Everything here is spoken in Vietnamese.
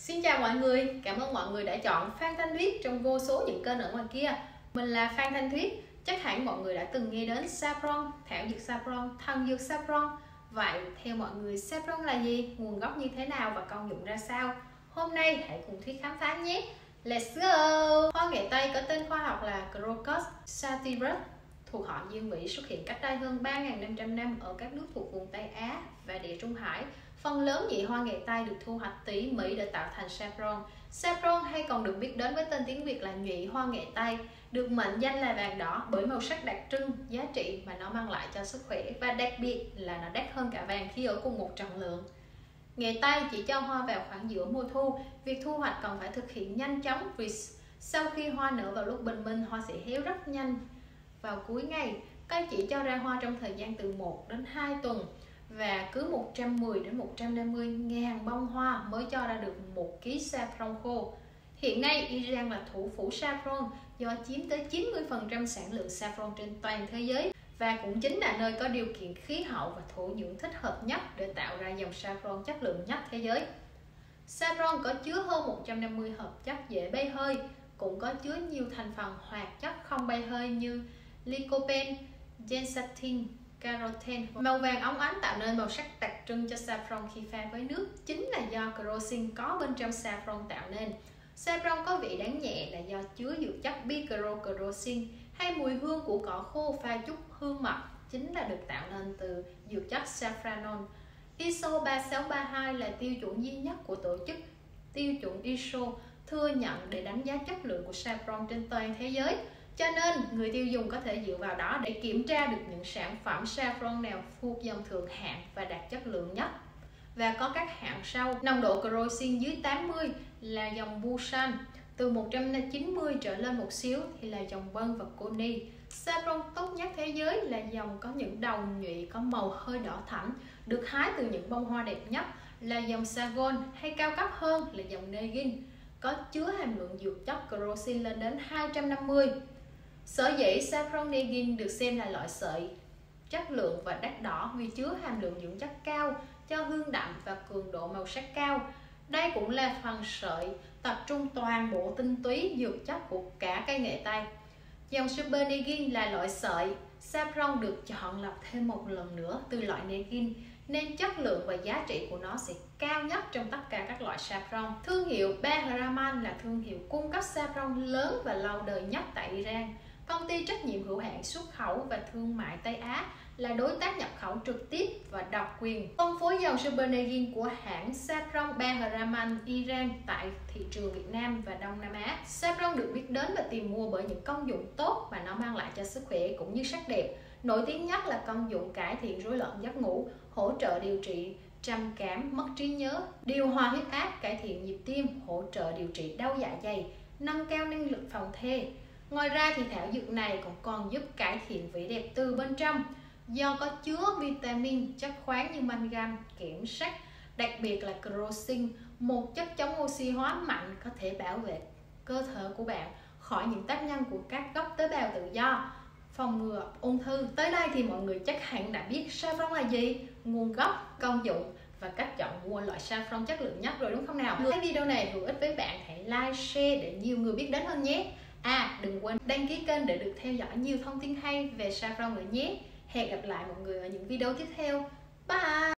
Xin chào mọi người, cảm ơn mọi người đã chọn Phan Thanh Thuyết trong vô số những kênh ở ngoài kia. Mình là Phan Thanh Thuyết, chắc hẳn mọi người đã từng nghe đến saffron, thảo dược saffron, thần dược saffron. Vậy theo mọi người, saffron là gì, nguồn gốc như thế nào và công dụng ra sao? Hôm nay hãy cùng Thuyết khám phá nhé! Let's go! Hoa nghệ Tây có tên khoa học là Crocus sativus, thuộc họ diên vĩ, xuất hiện cách đây hơn 3.500 năm ở các nước thuộc vùng Tây Á và Địa Trung Hải. Phần lớn nhị hoa nghệ Tây được thu hoạch tỉ mỉ để tạo thành saffron. Saffron hay còn được biết đến với tên tiếng Việt là nhụy hoa nghệ Tây, được mệnh danh là vàng đỏ bởi màu sắc đặc trưng, giá trị mà nó mang lại cho sức khỏe, và đặc biệt là nó đắt hơn cả vàng khi ở cùng một trọng lượng. Nghệ Tây chỉ cho hoa vào khoảng giữa mùa thu. Việc thu hoạch cần phải thực hiện nhanh chóng vì sau khi hoa nở vào lúc bình minh, hoa sẽ héo rất nhanh vào cuối ngày. Cây chỉ cho ra hoa trong thời gian từ 1 đến 2 tuần, và cứ 110 đến 150 ngàn bông hoa mới cho ra được 1 kg saffron khô. Hiện nay Iran là thủ phủ saffron do chiếm tới 90% sản lượng saffron trên toàn thế giới, và cũng chính là nơi có điều kiện khí hậu và thổ nhưỡng thích hợp nhất để tạo ra dòng saffron chất lượng nhất thế giới. Saffron có chứa hơn 150 hợp chất dễ bay hơi, cũng có chứa nhiều thành phần hoạt chất không bay hơi như lycopene, zeaxanthin, carotene. Màu vàng óng ánh tạo nên màu sắc đặc trưng cho saffron khi pha với nước, chính là do crocin có bên trong saffron tạo nên. Saffron có vị đắng nhẹ là do chứa dược chất bicrocin, hay mùi hương của cỏ khô pha chút hương mật, chính là được tạo nên từ dược chất saffranol. ISO 3632 là tiêu chuẩn duy nhất của tổ chức tiêu chuẩn ISO thừa nhận để đánh giá chất lượng của saffron trên toàn thế giới. Cho nên, người tiêu dùng có thể dựa vào đó để kiểm tra được những sản phẩm saffron nào thuộc dòng thượng hạng và đạt chất lượng nhất. Và có các hạng sau: nồng độ crocin dưới 80 là dòng Busan, từ 190 trở lên một xíu thì là dòng Bân và Koni. Saffron tốt nhất thế giới là dòng có những đầu nhụy có màu hơi đỏ thẫm, được hái từ những bông hoa đẹp nhất là dòng Sagon, hay cao cấp hơn là dòng Negin, có chứa hàm lượng dược chất crocin lên đến 250. Sở dĩ saffron Negin được xem là loại sợi chất lượng và đắt đỏ vì chứa hàm lượng dưỡng chất cao, cho hương đậm và cường độ màu sắc cao. Đây cũng là phần sợi tập trung toàn bộ tinh túy dược chất của cả cây nghệ Tây. Dòng Super Negin là loại sợi saffron được chọn lọc thêm một lần nữa từ loại Negin, nên chất lượng và giá trị của nó sẽ cao nhất trong tất cả các loại saffron. Thương hiệu Bahraman là thương hiệu cung cấp saffron lớn và lâu đời nhất tại Iran. Công ty trách nhiệm hữu hạn xuất khẩu và thương mại Tây Á là đối tác nhập khẩu trực tiếp và độc quyền phân phối dòng Super Negin của hãng Saffron Bahraman Iran tại thị trường Việt Nam và Đông Nam Á. Saffron được biết đến và tìm mua bởi những công dụng tốt mà nó mang lại cho sức khỏe cũng như sắc đẹp. Nổi tiếng nhất là công dụng cải thiện rối loạn giấc ngủ, hỗ trợ điều trị trầm cảm, mất trí nhớ, điều hòa huyết áp, cải thiện nhịp tim, hỗ trợ điều trị đau dạ dày, nâng cao năng lực phòng thê. Ngoài ra thì thảo dược này còn giúp cải thiện vẻ đẹp từ bên trong, do có chứa vitamin, chất khoáng như mangan, kẽm, sắt, đặc biệt là crocin, một chất chống oxy hóa mạnh có thể bảo vệ cơ thể của bạn khỏi những tác nhân của các gốc tế bào tự do, phòng ngừa ung thư. Tới đây thì mọi người chắc hẳn đã biết saffron là gì, nguồn gốc, công dụng và cách chọn mua loại saffron chất lượng nhất rồi, đúng không nào? Nếu video này hữu ích với bạn, hãy like, share để nhiều người biết đến hơn nhé. Đừng quên đăng ký kênh để được theo dõi nhiều thông tin hay về saffron nữa nhé. Hẹn gặp lại mọi người ở những video tiếp theo. Bye!